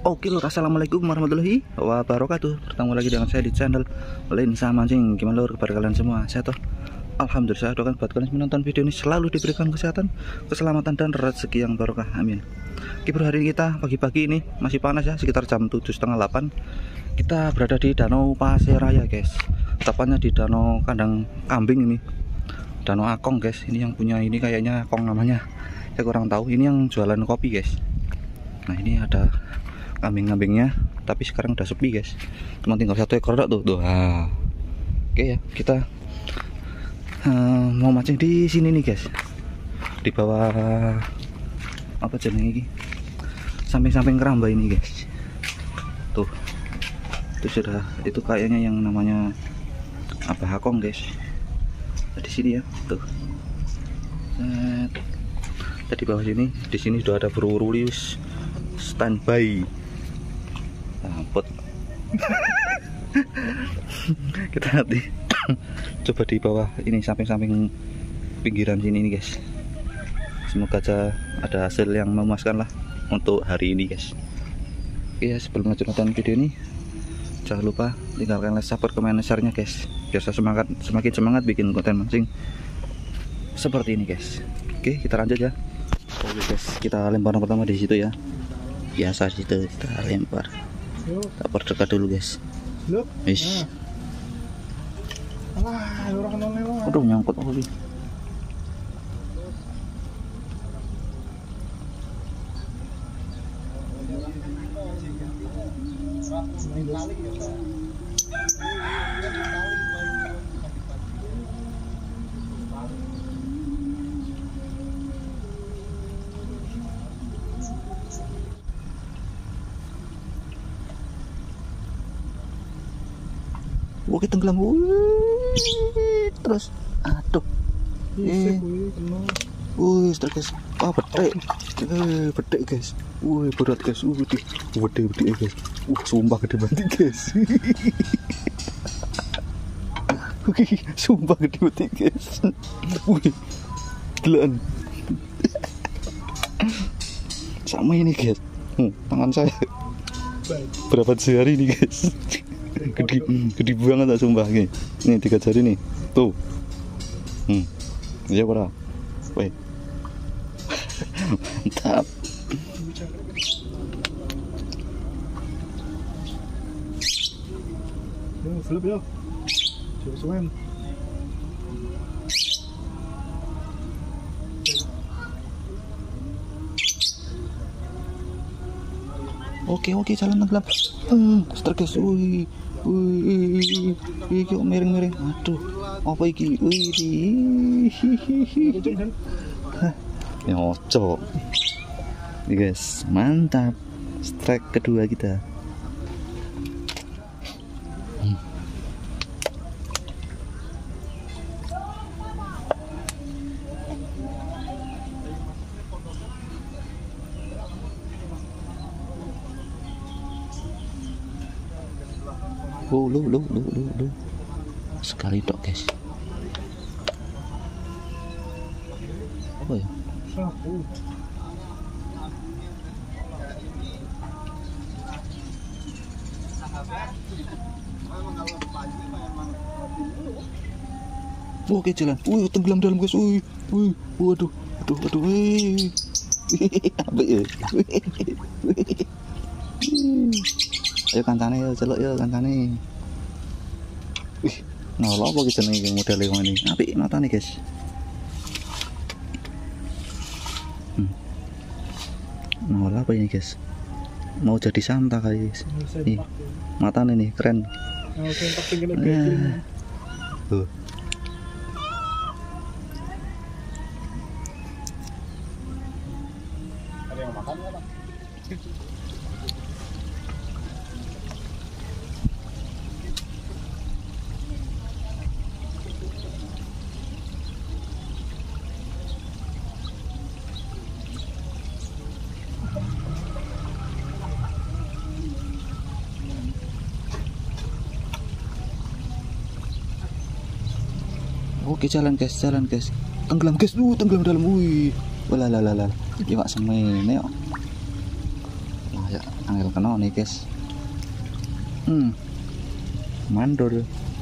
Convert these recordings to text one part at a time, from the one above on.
Oke lur, assalamualaikum warahmatullahi wabarakatuh. Bertemu lagi dengan saya di channel Lensa Mancing. Gimana lur kabar kalian semua? Saya toh alhamdulillah, saya doakan buat kalian menonton video ini selalu diberikan kesehatan, keselamatan dan rezeki yang barokah, amin. Oke bro, hari ini kita pagi-pagi ini masih panas ya, sekitar jam 7:30. Kita berada di Danau Pasir Raya guys, tepatnya di Danau Kandang Kambing ini, Danau Akong guys. Ini yang punya ini kayaknya Akong namanya, saya kurang tahu. Ini yang jualan kopi guys. Nah ini ada kambing-kambingnya, tapi sekarang udah sepi guys, cuma tinggal satu ekor tuh. Nah, oke ya, kita mau mancing di sini nih guys, di bawah apa jenenge ini, samping-samping keramba ini guys. Tuh, itu sudah, itu kayaknya yang namanya apa, Akong guys. Nah, di sini ya, tuh. Tadi bawah sini, di sini sudah ada berurulius standby. Amput. Kita nanti coba di bawah ini, samping-samping pinggiran sini nih guys. Semoga aja ada hasil yang memuaskan lah untuk hari ini guys. Oke ya, sebelum lanjut nonton video ini, jangan lupa tinggalkan like, support, komen, share-nya guys, biar saya semakin semangat bikin konten mancing seperti ini guys. Oke, kita lanjut ya. Oke guys, kita lempar pertama di situ ya. Biasa situ kita lempar. Tak perdekat dulu guys. Ish. Aduh, nyangkut apa sih? Oke, tenggelam. Terus aduh. Terus guys. Ah, bedek. Bedek guys. Berat guys. Bedek guys. Sumpah gede banget guys. Sumpah gede banget guys. Gelan. Sama ini guys. Tangan saya. Berapa sehari ini guys? Gede banget tak sumpah nih. Nih 3 jari nih. Tuh. Iya ora. Weh. Mantap. Flip ya. Coba suwen. Oke, jalan tenggelam. Guys. Iki miring-miring. Aduh, apa iki? Ya oco. Nih guys, mantap. Strike kedua kita. Lu sekali tok guys. Apa ya? Oke, jalan. Tenggelam dalam guys. Waduh. Apa ya? Ayo kancane ya, celuk ya kancane. Nolok apa gitu nih model ini. Apik mata nih guys. Nolok apa ini guys? Mau jadi santa kali guys. Nih, mata nih keren. Tuh. Ada yang makan apa? Oke, jalan guys. Tenggelam guys. Tenggelam dalam. Walah. Ya mak semene kok. Nah, ya. angel kena nih guys. Mandor.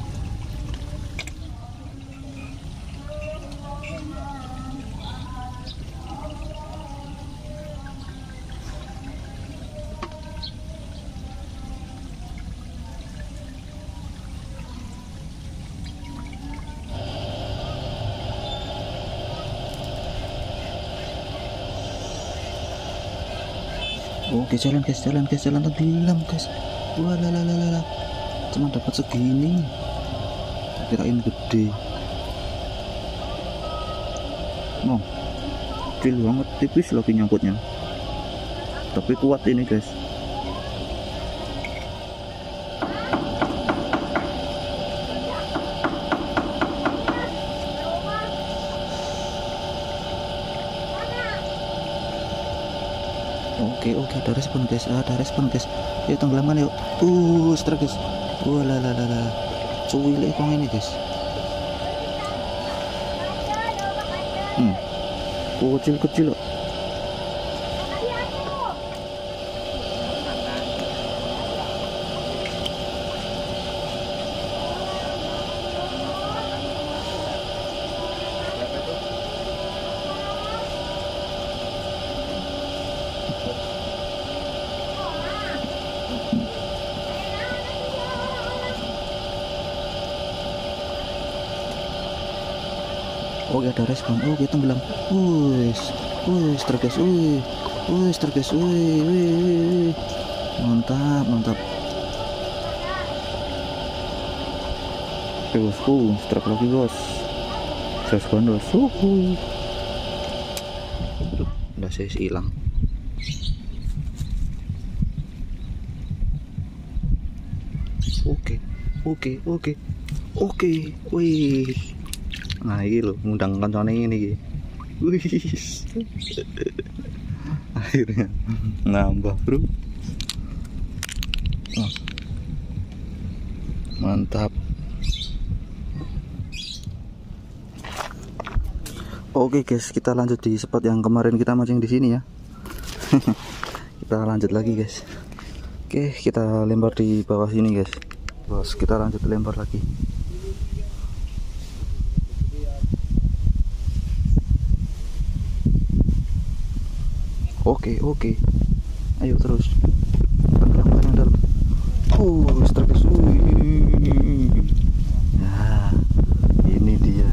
Oke, jalan guys, jalan tenggelam guys. Wah lah, cuma dapat segini, kirain gede. Kecil banget, tipis lagi nyangkutnya, tapi kuat ini guys. Oke, ada respon guys, yuk tenggelamkan yuk. Strike guys. Wah cuwile kong ini guys. Kecil loh. Oke, ada respon. Oke, tenggelam. Strike guys. Strike guys. Mantap. Strike lagi bos. Respon bos. Udah saya hilang. Oke. Wih. Nah ini loh, ngundang kancane ini. Wih. Akhirnya nambah bro. Mantap. Oke guys, kita lanjut di spot yang kemarin kita mancing di sini ya. Kita lanjut lagi guys. Oke, kita lempar di bawah sini guys. Bos, kita lanjut lempar lagi. Oke. Ayo terus. Tenggelamkan yang dalam. Strike. Nah, ini dia.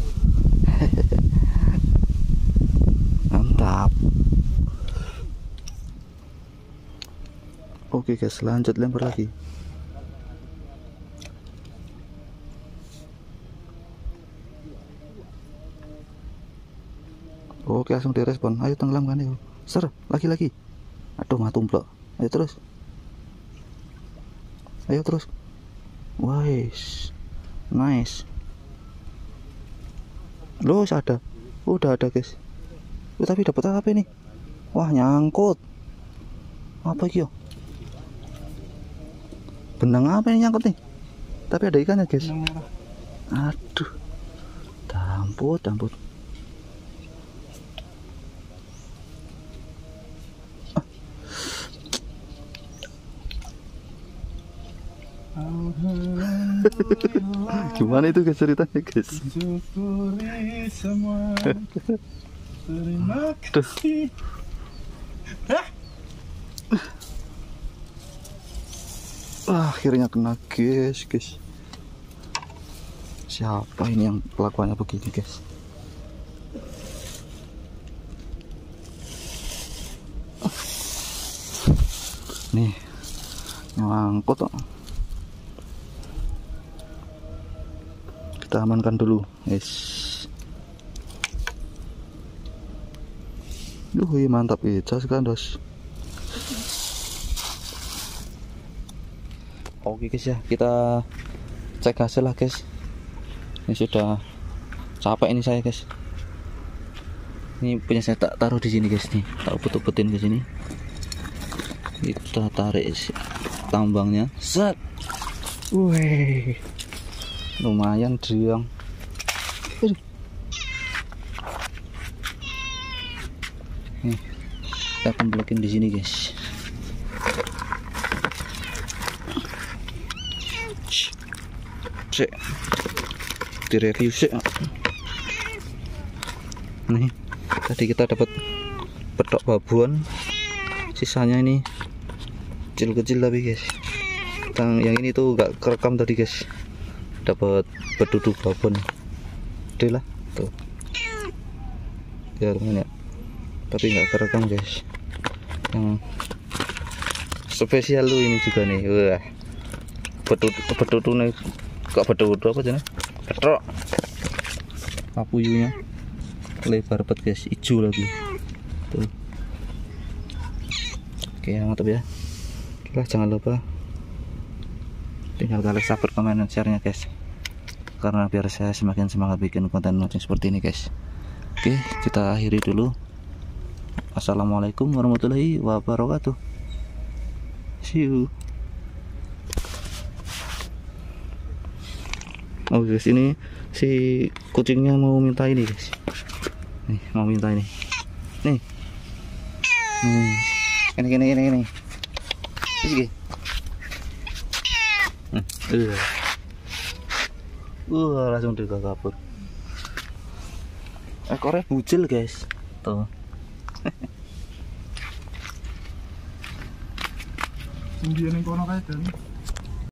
Mantap. Oke guys, lanjut lempar lagi. Oke, langsung direspon. Ayo tenggelamkan yuk. Lagi. Aduh, matumplok. Ayo terus. Wais. Nice. Loh, ada. Udah ada guys. Tapi dapat apa ini? Wah, nyangkut. Apa iki yo? Benang apa ini nyangkut nih? Tapi ada ikannya guys. Aduh. Damput. Gimana itu guys ceritanya guys? Syukuri semua. Terima kasih. Akhirnya kena guys. Siapa ini yang kelakuannya begini guys? Nih nyangkut kok. Kita amankan dulu guys. Mantap jas kan dos. Oke guys ya, kita cek hasil lah guys. Ini sudah capek ini saya guys. Ini punya saya tak taruh di sini guys nih, tak putut-putin ke sini. Kita tarik tambangnya, set. Wih, lumayan driang. Nih, kita kembalikan di sini guys. direview sih. Nih tadi kita dapat petok babon, sisanya ini kecil-kecil tapi guys. Yang ini tuh nggak kerekam tadi guys, dapat bedudu babon gede lah tuh ya lumayan ya, tapi nggak kerekam guys. Yang spesial tuh ini juga nih, wah bedudu nih, kok bedudu apa jenis petrok papuyunya lebar banget guys, hijau lagi tuh. Oke mantap ya. Oke, jangan lupa tinggal kalian subscribe, komen, dan share nya guys, karena biar saya semakin semangat bikin konten seperti ini guys. Oke kita akhiri dulu. Assalamualaikum warahmatullahi wabarakatuh. See you. Oh guys, ini si kucingnya mau minta ini guys, nih mau minta ini nih, ini sini. Langsung dia kabur. Ekornya bucil guys tuh. Sing biyen ning kono kae, Dan.